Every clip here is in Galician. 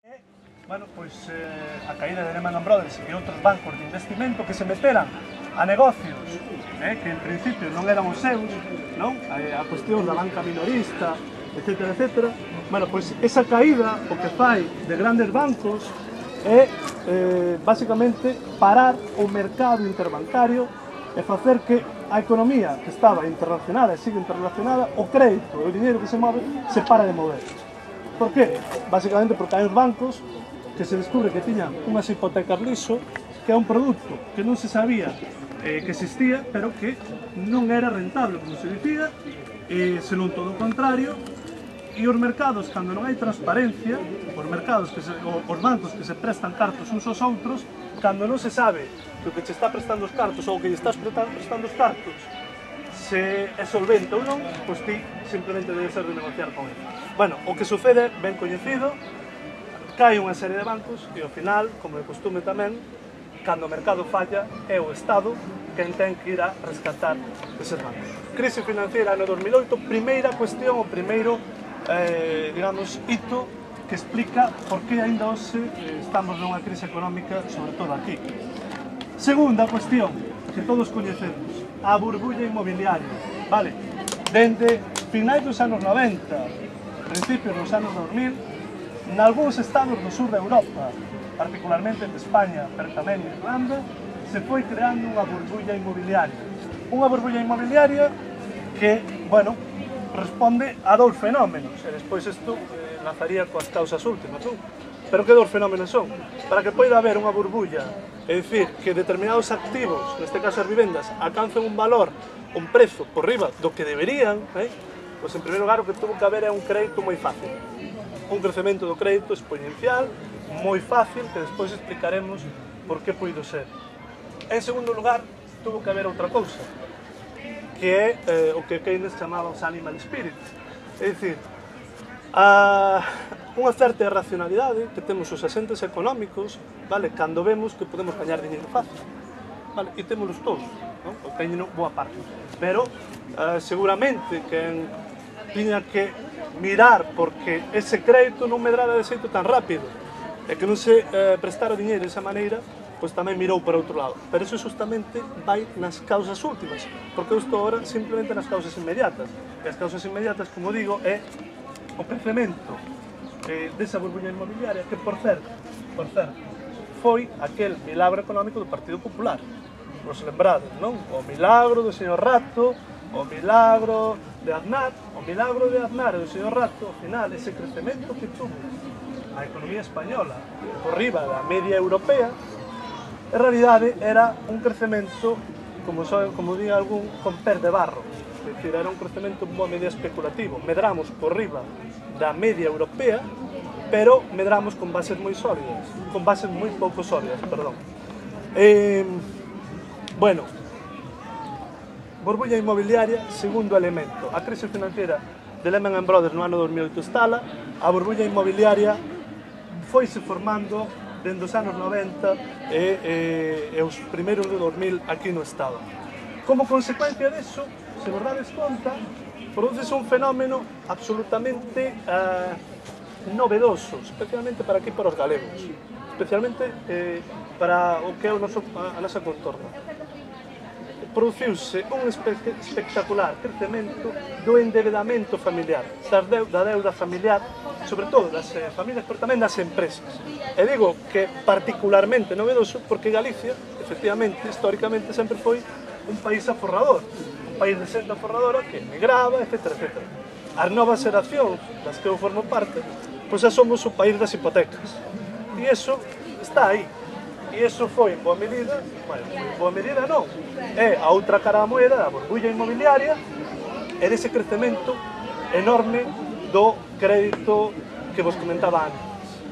Bueno, pois a caída de Lehman Brothers e outros bancos de investimento que se meteran a negocios que en principio non eran os seus, non? A cuestión da banca minorista, etc. etc. Bueno, pois esa caída o que fai de grandes bancos é basicamente parar o mercado interbancario e facer que a economía que estaba interrelacionada e sigue interrelacionada, o crédito e o dinheiro que se move se para de mover. Por qué? Basicamente porque hai uns bancos que se descubre que tiñan unhas hipotecas liso, que é un produto que non se sabía que existía, pero que non era rentable, como se dicía, senón todo o contrario, e os mercados, cando non hai transparencia, os bancos que se prestan cartos uns aos outros, cando non se sabe que o que che está prestando os cartos ou que lle estás prestando os cartos se é solvente ou non, pois ti simplemente debe ser de negociar con ele. Bueno, o que sucede, ben coñecido, cae unha serie de bancos e ao final, como de costume tamén, cando o mercado falla, é o Estado quen ten que ir a rescatar eses bancos. Crise financiera ano 2008, primeira cuestión, o primeiro, digamos, hito que explica por que ainda hoxe estamos nunha crise económica, sobre todo aquí. Segunda cuestión, que todos coñecemos, a burbulla inmobiliaria, vale? Dende finais dos anos 90, principios dos anos 2000, nalgúns estados do sur de Europa, particularmente de España, pero tamén de Irlanda, se foi creando unha burbulla inmobiliaria. Unha burbulla inmobiliaria que, bueno, responde a dous fenómenos, e despois isto enlazaría coas causas últimas, non? Pero que dous fenómenos son? Para que poida haber unha burbulla, é dicir, que determinados activos, neste caso as vivendas, alcancen un valor, un prezo por riba do que deberían, pois en primeiro lugar o que tuvo que haber é un crédito moi fácil. Un crecemento do crédito exponencial, moi fácil, que despois explicaremos por que puido ser. En segundo lugar, tuvo que haber outra cousa, que é o que Keynes chamaba os animal spirits. É dicir, unha certa irracionalidade que temos os agentes económicos, vale, cando vemos que podemos gañar dinheiro fácil. Vale, e témolos todos, non? O teñen boa parte. Pero, seguramente, que tiña que mirar porque ese crédito non medrara de xeito tan rápido e que non se prestara dinheiro desa maneira, pois tamén mirou para outro lado. Pero iso justamente vai nas causas últimas, porque eu estou agora simplemente nas causas inmediatas. E as causas inmediatas, como digo, é o crecemento desa burbulla inmobiliaria que, por certo, foi aquel milagro económico do Partido Popular. Vos lembrades, non? O milagro do señor Rato, o milagro de Aznar, e do señor Rato, ao final, ese crecemento que tuvo a economía española por riba da media europea, en realidade era un crecemento, como di algún, con pés de barro. É dicir, era un crecemento en boa medida especulativo. Medramos por riba da media europea, pero medramos con bases moi sólidas, con bases moi pouco sólidas, perdón. Bueno, burbulla inmobiliaria, segundo elemento. A crise financiera de Lehman Brothers no ano 2008 estala, a burbulla inmobiliaria foise formando dende os anos 90 e os primeiros de 2000 aquí no Estado. Como consecuencia disso, se vos dades conta, produce un fenómeno absolutamente novedoso, especialmente para aquí, para os galegos, especialmente para o que é a nosa contorna. Produciuse un espectacular crecemento do endeudamento familiar, da deuda familiar, sobre todo das familias, pero tamén das empresas. E digo que particularmente novedoso porque Galicia, efectivamente, históricamente, sempre foi un país aforrador, un país de xente aforradora que emigraba, etc. etc. As novas xeracións das que eu formo parte, pois xa somos o país das hipotecas. E iso está aí. E iso foi, en boa medida, bueno, en boa medida non, é a outra cara da moeda, a burbulla inmobiliaria, e dese crecemento enorme do crédito que vos comentaba antes.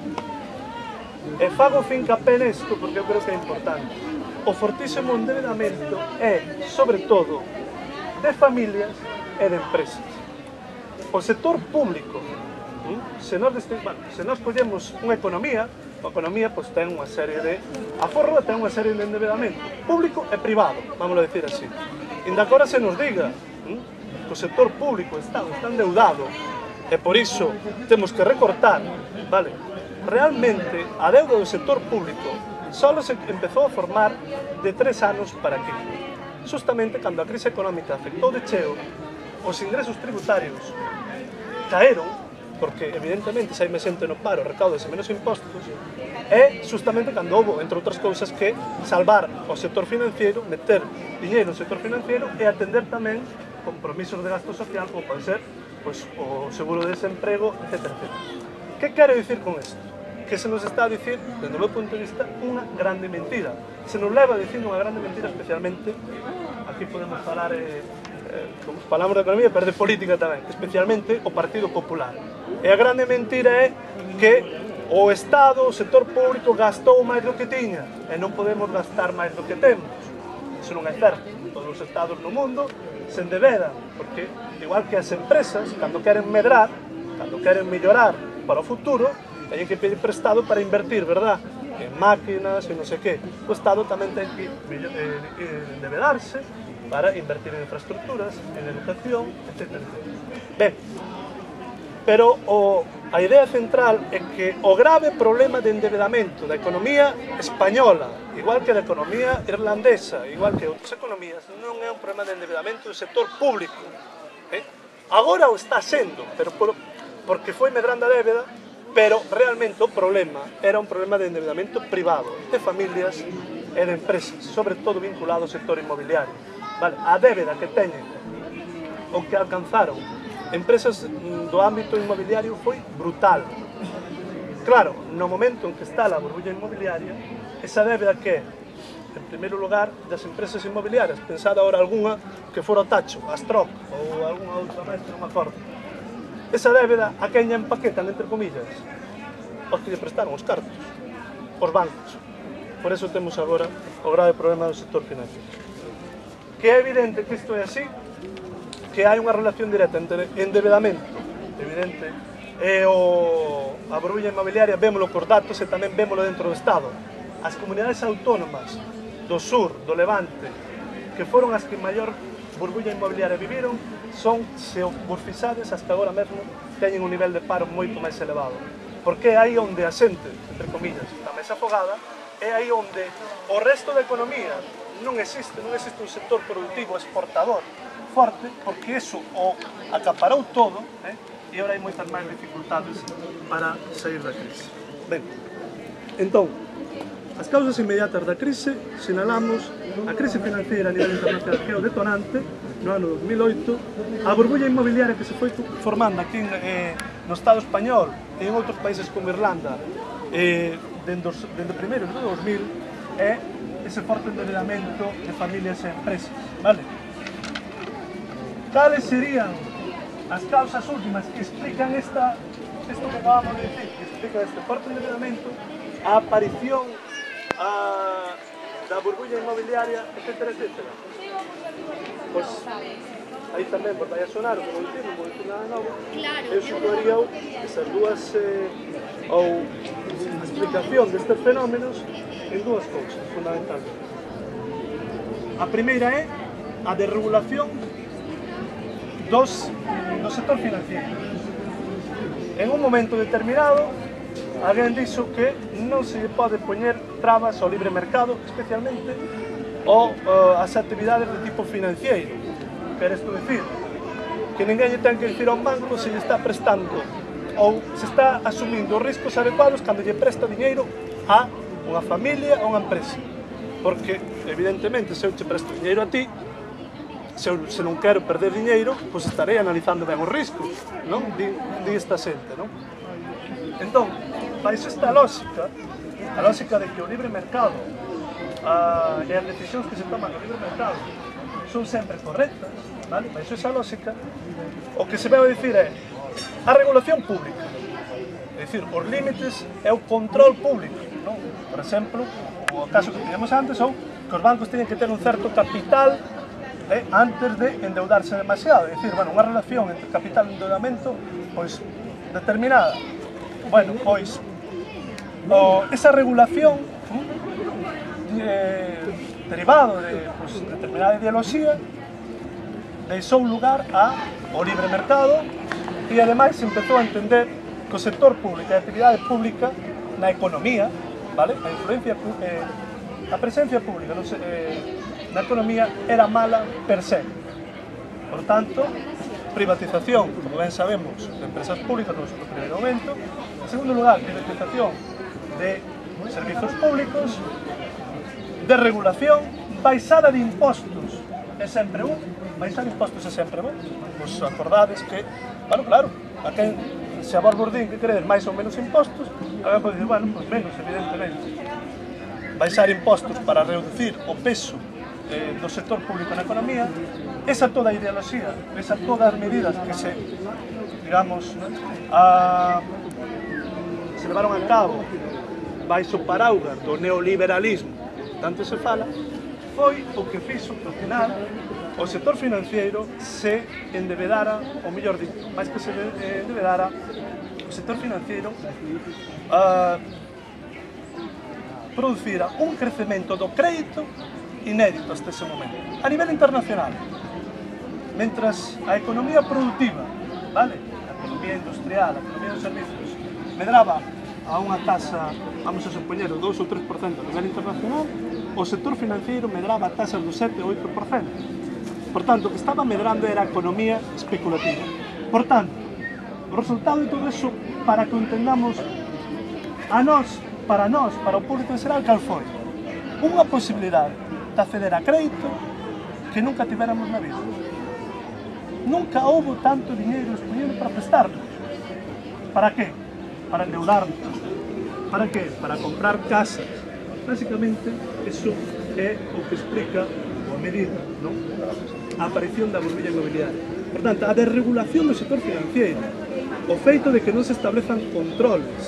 E fago fincapé nesto porque eu creo que é importante. O fortísimo endeudamento é, sobre todo, de familias e de empresas. O sector público, se nós collemos unha economía, a economía pois, ten unha serie de aforro e ten unha serie de endeudamento público e privado, vamos a decir así. Inda agora se nos diga que o sector público está endeudado e por iso temos que recortar, vale? realmente a deuda do sector público só se empezou a formar de 3 anos para aquí. Justamente cando a crise económica afectou de cheo, os ingresos tributarios caeron, porque evidentemente se hai máis xente no paro, recaudase menos impostos, e justamente cando houve, entre outras cousas, que salvar o sector financiero, meter diñeiro no sector financiero e atender tamén compromisos de gasto social, como pode ser pues, o seguro de desemprego, etc. Que quero dicir con isto? Que se nos está a dicir, desde o meu punto de vista, unha grande mentira. Se nos leva a dicir unha grande mentira, especialmente, aquí podemos falar, como falamos de economía, pero de política tamén, especialmente o Partido Popular. E a grande mentira é que o Estado, o sector público, gastou máis do que tiña, e non podemos gastar máis do que temos. Iso non é certo. Todos os estados no mundo se endebedan, porque, igual que as empresas, cando queren medrar, cando queren mellorar para o futuro, teñen que pedir prestado para invertir, verdad? En máquinas, en non sei que. O Estado tamén ten que endebedarse para invertir en infraestructuras, en educación, etc. Ben, pero a idea central é que o grave problema de endebedamento da economía española, igual que da economía irlandesa, igual que outras economías, non é un problema de endebedamento do sector público. Agora o está sendo, pero porque foi medrando a débeda, pero realmente o problema era un problema de endebedamento privado, de familias e de empresas, sobre todo vinculado ao sector inmobiliario. Vale, a débeda que teñen o que alcanzaron empresas do ámbito inmobiliario foi brutal. Claro, no momento en que está a burbulla inmobiliaria, esa débeda que é, en primeiro lugar, das empresas inmobiliarias, pensada ahora algunha que fora o Tacho, a Stroc ou algunha outra máis que non me acordo. Esa débeda a quen lla empaquetan, entre comillas, os que lle prestaron os cartos, os bancos. Por eso temos agora o grave problema do sector financiero. Que é evidente que isto é así, que hai unha relación directa entre endebedamento, evidente, e a burbulla inmobiliaria, vémolo cos datos e tamén vémolo dentro do Estado. As comunidades autónomas do sur, do Levante, que foron as que maior burbulla inmobiliaria viviron, son, se vos fixades, as que agora mesmo teñen un nivel de paro moito máis elevado. Porque é aí onde a xente, entre comillas, está máis afogada, é aí onde o resto da economía non existe un sector productivo exportador forte, porque eso o acaparou todo, e agora hai moitas máis dificultades para sair da crise. Ben, entón, as causas inmediatas da crise, sinalamos a crise financiera a nivel internacional, que é o detonante, no ano 2008, a burbulla inmobiliaria que se foi formando aquí no Estado español e en outros países como Irlanda, dende primeiro do 2000, é ese forte endebedamento de familias e empresas, vale? Cales serían as causas últimas que explican isto que acabamos de decir, que explica este forte endebedamento, a aparición da burbulla inmobiliaria, etc. Pois, aí tamén, por vai a sonar, como dicimos, non vou dicir nada novo, eu situaría esas dúas, ou a explicación destes fenómenos en dúas cousas, fundamentalmente. A primeira é a desregulación do sector financiero. En un momento determinado, alguén dixo que non se pode poñer trabas ao libre mercado, especialmente as actividades de tipo financiero. Quer isto decir que ninguén lle ten que dicir a un banco se lle está prestando ou se está asumindo os riscos adecuados cando lle presta diñeiro a unha familia ou unha empresa. Porque, evidentemente, se eu te presto diñeiro a ti, se non quero perder diñeiro, pois estarei analizando ben os riscos, non? Di esta xente, non? Entón, baixo esta lógica, a lógica de que o libre mercado e as decisións que se toman no libre mercado son sempre correctas, vale? Baixo esa lógica, o que se ve a dicir é a regulación pública, é dicir, os límites e o control público, non? Por exemplo, o caso que teníamos antes son que os bancos teñen que ter un certo capital antes de endeudarse demasiado, é dicir, bueno, unha relación entre capital e endeudamento pois determinada. Bueno, pois esa regulación derivado de determinada ideoloxía deixou lugar ao libre mercado e ademais empezou a entender que o sector público e a actividade pública na economía, vale? A presencia pública na economía era mala per se. Por tanto, privatización, como ben sabemos, de empresas públicas no seu primeiro momento. En segundo lugar, privatización de servizos públicos, de regulación, baixada de impostos é sempre un, baixar impostos é sempre bon. Vos acordades que, bueno, claro, a quen se a vos din que queredes máis ou menos impostos, a pode dicir, bueno, pois menos, evidentemente. Baixar impostos para reducir o peso do sector público na economía, esa toda a ideoloxía, esa todas as medidas que se, digamos, se levaron a cabo baixo paraugas do neoliberalismo, tanto se fala, foi o que fixo que ao final o sector financiero se endevedara, ou mellor dito, máis que se endevedara, o sector financiero producira un crecemento do crédito inédito hasta ese momento, a nivel internacional. Mentras a economía productiva, vale? A economía industrial, a economía dos servicios, medraba a unha tasa, vamos a supoñer, o 2 ou 3% a nivel internacional, o sector financiero medraba a tasas do 7 ou 8%. Por tanto, o que estaba medrando era a economía especulativa. Por tanto, o resultado de todo eso, para que o entendamos, para o público en xeral, cal foi? Unha posibilidade de acceder a crédito que nunca tivéramos na vida. Nunca houve tanto dinheiro disponible para prestarnos. Para qué? Para endeudarnos. Para qué? Para comprar casas. Básicamente, eso é o que explica a medida, non? A aparición da burbilla inmobiliaria. Por tanto, a desregulación do sector financiero, o feito de que non se establezan controles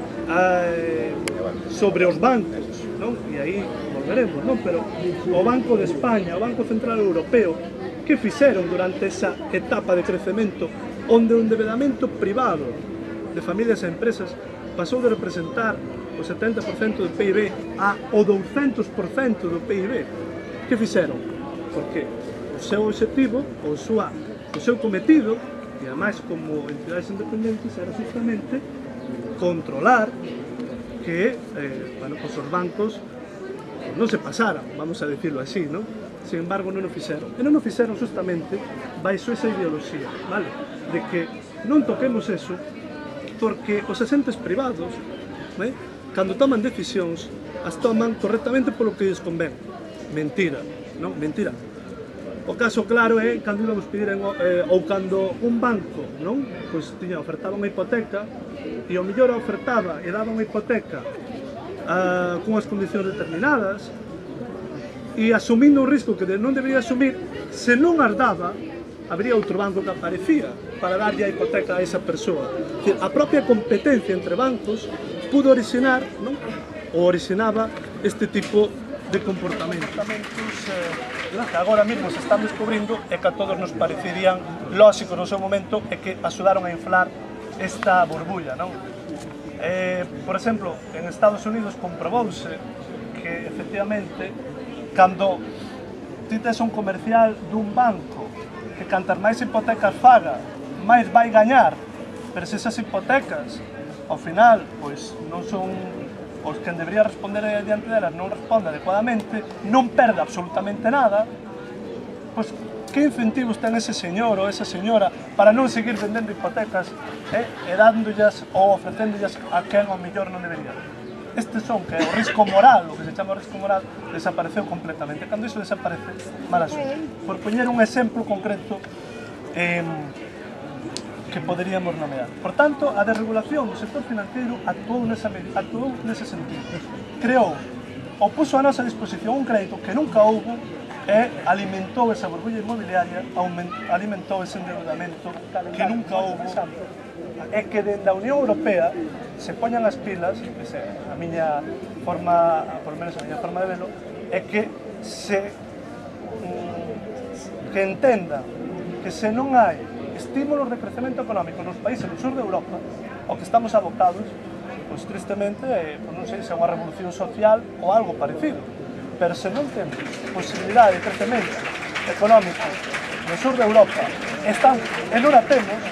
sobre os bancos, non? E aí volveremos, non? Pero o Banco de España, o Banco Central Europeo, que fixeron durante esa etapa de crecemento onde o endeudamento privado de familias e empresas pasou de representar o 70% do PIB ao 200% do PIB. Que fixeron? Porque o seu objetivo, o seu cometido, e ademais como entidades independentes, era justamente controlar que os bancos non se pasaran, vamos a decirlo así, non? Sin embargo, non o fixeron. E non o fixeron justamente baixo esa ideoloxía, vale? De que non toquemos eso, porque os agentes privados, cando toman decisións, as toman correctamente polo que lles convén. Mentira, non? Mentira. O caso claro é cando íbamos pedir ou cando un banco, non? Pois ofertaba unha hipoteca e o mellor ofertaba e daba unha hipoteca cunhas condicións determinadas e asumindo un risco que non debería asumir, se non as daba, habría outro banco que aparecía para darlle a hipoteca a esa persoa. A propia competencia entre bancos pudo orixinar, non? Ou originaba este tipo de comportamentos que agora mesmo se están descubrindo e que a todos nos parecerían lóxicos no seu momento e que axudaron a inflar esta burbulla, non? Por exemplo, en Estados Unidos comprobouse que efectivamente cando ti tes un comercial dun banco que cantas máis hipotecas faga, máis vai gañar, pero se esas hipotecas ao final pois non son os que debería responder diante delas, non responde adecuadamente, non perde absolutamente nada, pois que incentivos ten ese señor ou esa señora para non seguir vendendo hipotecas e dándollas ou ofrecéndollas a quen ao mellor non debería. Estes son que o risco moral, o que se chama o risco moral, desapareceu completamente. Cando iso desaparece, mal asunto. Por poñer un exemplo concreto que poderíamos nomear. Por tanto, a desregulación do sector financiero actuou nese sentido. Creou ou puso a nosa disposición un crédito que nunca houbo e alimentou esa burbulla inmobiliaria, alimentou ese endeudamento que nunca houbo, e que dende a Unión Europea se poñan as pilas, a miña forma, por menos a miña forma de velo, é que entendan que se non hai estímulos de crecemento económico nos países do sur de Europa, ao que estamos abocados, pois tristemente, non sei se é unha revolución social ou algo parecido, pero se non temos posibilidade de crecemento económico no sur de Europa, e non a temos, por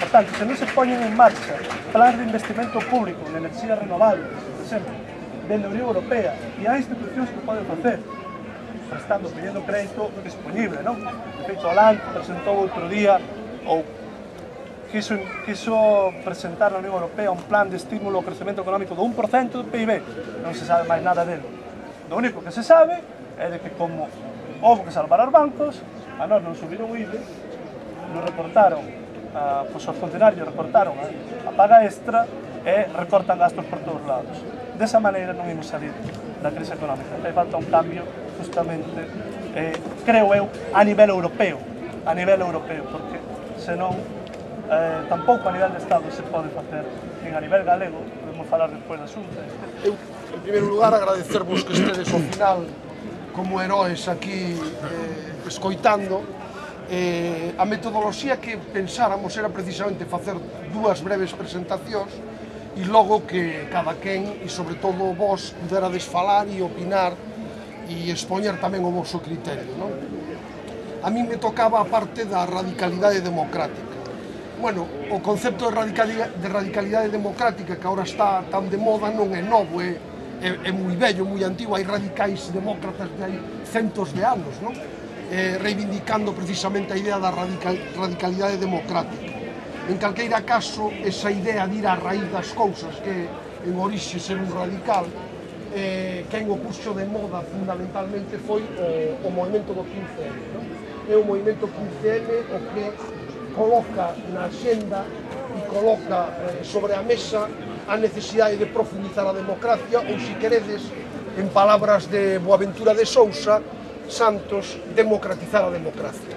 tanto, se non se poñen en marcha plans de investimento público en enerxías renovables, por exemplo, dende a Unión Europea, e hai institucións que poden facer, prestando, pedindo crédito disponible, non? De feito, Hollande presentou outro día, ou quiso presentar na Unión Europea un plan de estímulo ao crecemento económico do 1% do PIB, non se sabe máis nada dele. Lo único que se sabe é de que como houve que salvar os bancos, a nós non subiron o IBE, nos recortaron, os funcionarios recortaron a paga extra e recortan gastos por todos lados. Desa maneira non imos salir da crise económica. Hai falta un cambio, justamente, creo eu, a nivel europeo, porque senón tampouco a nivel de Estado se pode facer, nin a nivel galego, podemos falar despois da Xunta. Eu, en primeiro lugar, agradecervos que estedes ao final como heróis aquí escoitando. A metodoloxía que pensáramos era precisamente facer dúas breves presentacións e logo que cada quen, e sobre todo vos, puderades falar e opinar e expoñer tamén o vosso criterio, non? A mí me tocaba a parte da radicalidade democrática. Bueno, o concepto de radicalidade democrática que agora está tan de moda non é novo, é moi vello, moi antigo, hai radicais demócratas de hai centos de anos, non? Reivindicando precisamente a idea da radicalidade democrática. En calqueira caso, esa idea de ir á raíz das cousas, que en orixe ser un radical, quen o puxo de moda fundamentalmente foi o movimento do 15M, non? É o movimento 15M o que coloca na axenda e coloca sobre a mesa a necesidade de profundizar a democracia, ou, se queredes, en palabras de Boaventura de Sousa Santos, democratizar a democracia.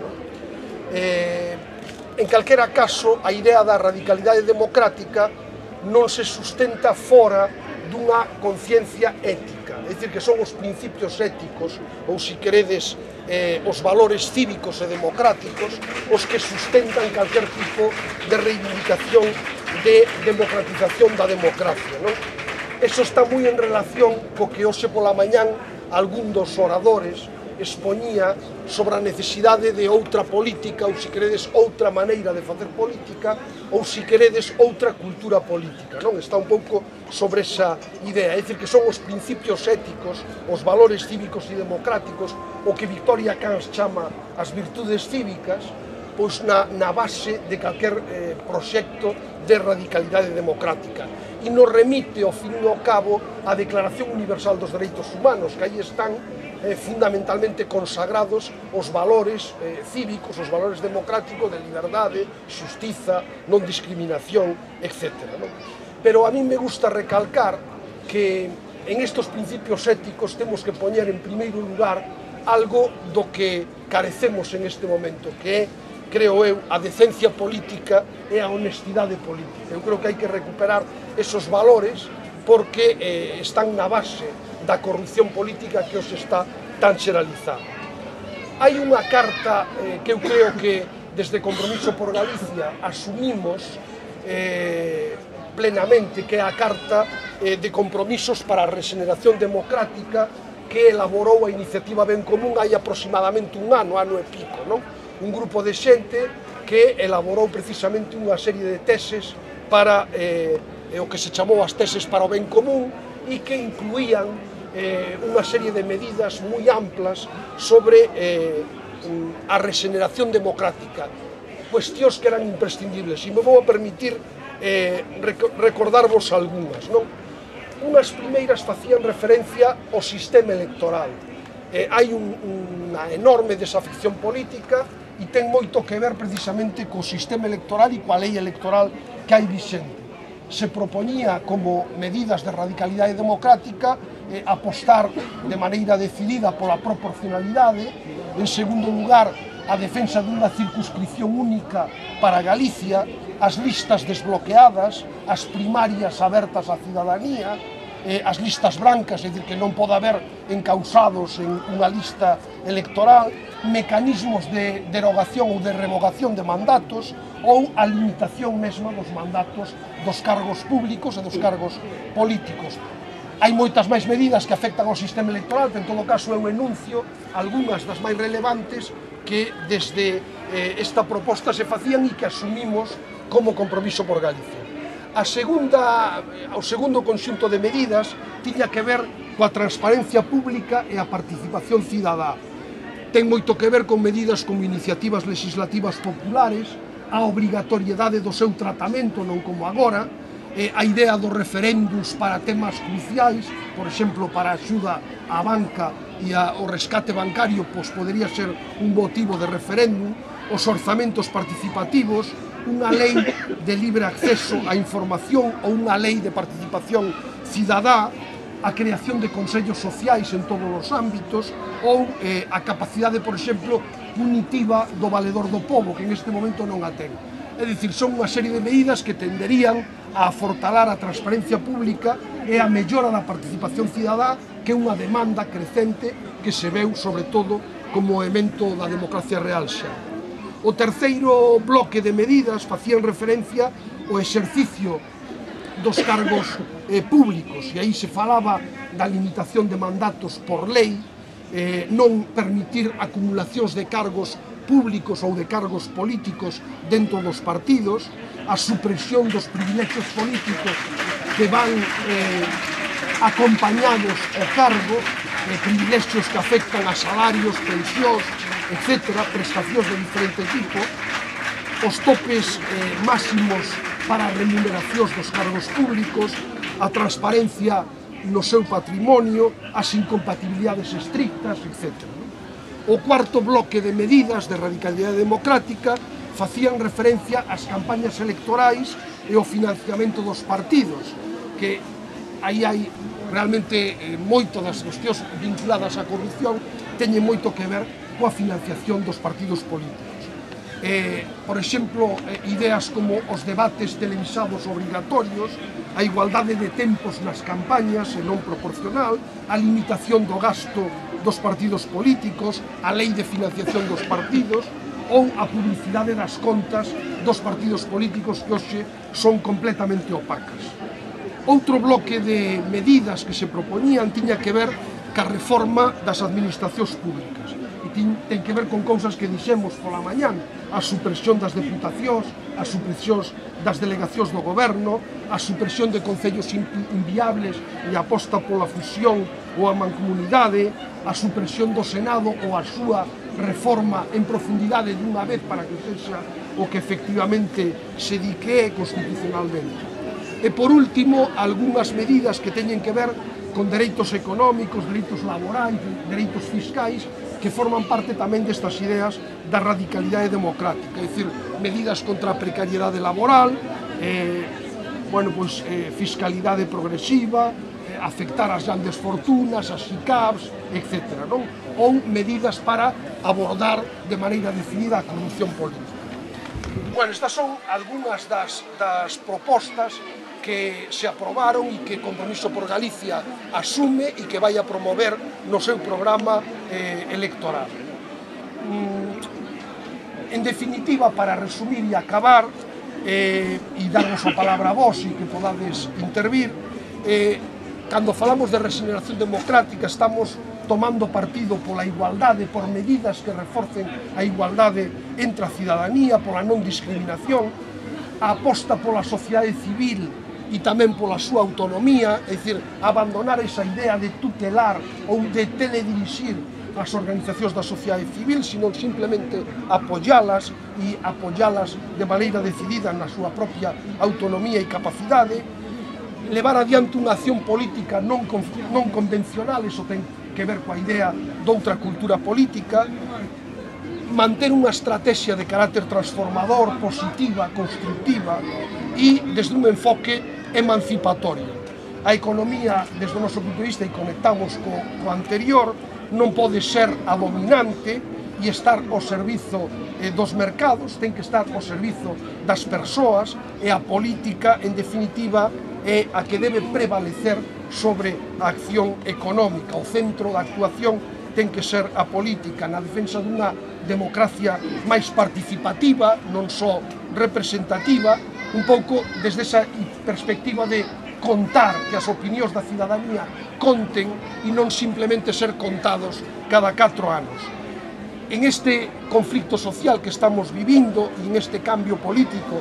En calquera caso, a idea da radicalidade democrática non se sustenta fora dunha conciencia ética, é dicir, que son os principios éticos, ou, se queredes, os valores cívicos e democráticos os que sustentan calquer tipo de reivindicación de democratización da democracia, non? Eso está moi en relación co que hoxe pola mañán algún dos oradores expoñía sobre a necesidade de outra política, ou, se queredes, outra maneira de facer política, ou, se queredes, outra cultura política, non? Está un pouco sobre esa idea, é dicir, que son os principios éticos, os valores cívicos e democráticos, o que Victoria Camps chama as virtudes cívicas, pois na base de calquer proxecto de radicalidade democrática. E nos remite, ao fin e ao cabo, a Declaración Universal dos Dereitos Humanos, que aí están fundamentalmente consagrados os valores cívicos, os valores democráticos de liberdade, xustiza, non discriminación, etc. Pero a mí me gusta recalcar que en estos principios éticos temos que poñer en primeiro lugar algo do que carecemos en este momento, que é, creo eu, a decencia política e a honestidade política. Eu creo que hai que recuperar esos valores porque están na base da corrupción política que os está tan xeralizada. Hai unha carta que eu creo que desde Compromiso por Galicia asumimos plenamente, que é a Carta de Compromisos para a Regeneración Democrática que elaborou a Iniciativa Ben Común hai aproximadamente un ano e pico, non? Un grupo de xente que elaborou precisamente unha serie de teses para o que se chamou as teses para o ben común e que incluían unha serie de medidas moi amplas sobre a regeneración democrática, cuestións que eran imprescindibles. E me vou a permitir recordarvos algunhas, non? Unhas primeiras facían referencia ao sistema electoral. Hai unha enorme desafección política e ten moito que ver precisamente co sistema electoral e coa lei electoral que hai vixente. Se propoñía como medidas de radicalidade democrática apostar de maneira decidida pola proporcionalidade, en segundo lugar a defensa dunha circunscripción única para Galicia, as listas desbloqueadas, as primarias abertas á cidadanía, as listas brancas, é dicir, que non pode haber encausados en unha lista electoral, mecanismos de derogación ou de revogación de mandatos ou a limitación mesma dos mandatos dos cargos públicos e dos cargos políticos. Hai moitas máis medidas que afectan ao sistema electoral, pero en todo caso eu enuncio algunhas das máis relevantes que desde esta proposta se facían e que asumimos como Compromiso por Galicia. O segundo conxunto de medidas tiña que ver coa transparencia pública e a participación cidadá. Ten moito que ver con medidas como iniciativas legislativas populares, a obrigatoriedade do seu tratamento, non como agora, a idea dos referéndums para temas cruciais, por exemplo, para a axuda á banca e o rescate bancario, pois podería ser un motivo de referéndum, os orzamentos participativos, unha lei de libre acceso á información ou unha lei de participación cidadá, a creación de consellos sociais en todos os ámbitos ou a capacidade, por exemplo, punitiva do valedor do pobo, que en este momento non a ten. É dicir, son unha serie de medidas que tenderían a afortalar a transparencia pública e a mellora da participación cidadá, que é unha demanda crecente que se veu, sobre todo, como elemento da democracia real xa. O terceiro bloque de medidas facían referencia ao exercicio dos cargos públicos, e aí se falaba da limitación de mandatos por lei, non permitir acumulacións de cargos públicos ou de cargos políticos dentro dos partidos, a supresión dos privilegios políticos que van acompañados ao cargo, privilegios que afectan a salarios, pensións, etc., prestacións de diferente tipo, os topes máximos para as remuneracións dos cargos públicos, a transparencia no seu patrimonio, as incompatibilidades estrictas, etc. O cuarto bloque de medidas de radicalidade democrática facían referencia ás campañas electorais e ao financiamento dos partidos, que aí hai realmente moito das cuestións vinculadas á corrupción teñen moito que ver coa financiación dos partidos políticos. Por exemplo, ideas como os debates televisados obrigatorios, a igualdade de tempos nas campañas e non proporcional, a limitación do gasto dos partidos políticos, a lei de financiación dos partidos ou a publicidade das contas dos partidos políticos que hoxe son completamente opacas. Outro bloque de medidas que se propoñían tiña que ver ca reforma das administracións públicas. Ten que ver con cousas que dixemos pola mañán, a supresión das deputacións, a supresión das delegacións do goberno, a supresión de concellos inviables e a aposta pola fusión ou a mancomunidade, a supresión do Senado ou a súa reforma en profundidade dunha vez para que sexa o que efectivamente se di que é constitucionalmente. E por último, algunhas medidas que teñen que ver con dereitos económicos, dereitos laborais, dereitos fiscais, que forman parte tamén destas ideas da radicalidade democrática, é dicir, medidas contra a precariedade laboral, fiscalidade progresiva, afectar as grandes fortunas, as SICAVs, etc. Ou medidas para abordar de maneira decidida a corrupción política. Estas son algunhas das propostas que se aprobaron e que Compromiso por Galicia asume e que vai a promover no seu programa electoral. En definitiva, para resumir e acabar, e darvos a palabra a vos e que podades intervir, cando falamos de regeneración democrática estamos tomando partido pola igualdade, por medidas que reforcen a igualdade entre a cidadanía, pola non discriminación, a aposta pola sociedade civil e tamén pola súa autonomía, é dicir, abandonar esa idea de tutelar ou de teledirixir as organizacións da sociedade civil, senón simplemente apoialas e apoialas de maneira decidida na súa propia autonomía e capacidade, levar adiante unha acción política non convencional, iso ten que ver coa idea doutra cultura política, manter unha estrategia de carácter transformador, positiva, constructiva e desde un enfoque emancipatorio. A economía, desde o noso punto de vista, e conectamos co anterior, non pode ser a dominante e estar ao servizo dos mercados, ten que estar ao servizo das persoas, e a política, en definitiva, é a que debe prevalecer sobre a acción económica. O centro da actuación ten que ser a política na defensa dunha democracia máis participativa, non só representativa, un pouco desde esa perspectiva de contar, que as opinións da cidadanía conten e non simplemente ser contados cada 4 anos. En este conflicto social que estamos vivindo e en este cambio político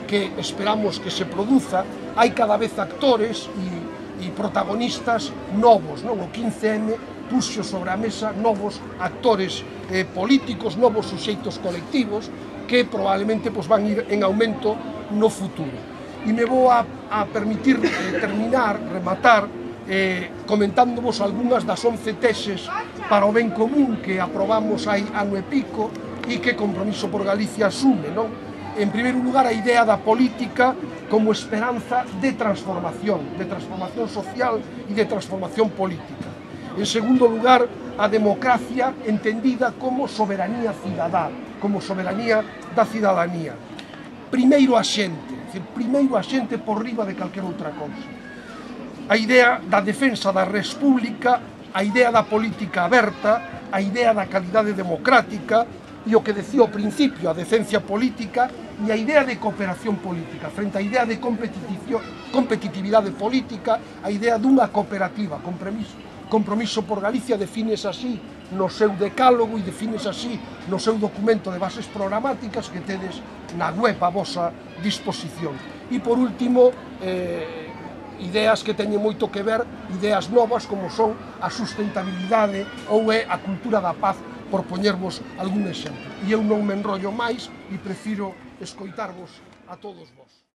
que esperamos que se produza, hai cada vez actores e protagonistas novos, non? O 15M puxo sobre a mesa novos actores políticos, novos suxeitos colectivos que probablemente van ir en aumento no futuro. E me vou a permitir rematar, comentándovos algunhas das 11 teses para o ben común que aprobamos hai ano e pico e que Compromiso por Galicia asume, non? En primeiro lugar, a idea da política como esperanza de transformación social e de transformación política. En segundo lugar, a democracia entendida como soberanía cidadá, como soberanía da cidadanía. Primeiro a xente por riba de calquer outra cousa. A idea da defensa da res pública, a idea da política aberta, a idea da calidade democrática e o que decía ao principio, a decencia política e a idea de cooperación política, frente á idea de competitividade política, a idea dunha cooperativa. Compromiso por Galicia defines así no seu decálogo e defines así no seu documento de bases programáticas que tedes na web a vosa disposición. E por último, ideas que teñen moito que ver, ideas novas como son a sustentabilidade ou a cultura da paz, por poñervos algún exemplo. E eu non me enrollo máis e prefiro escoitarvos a todos vos.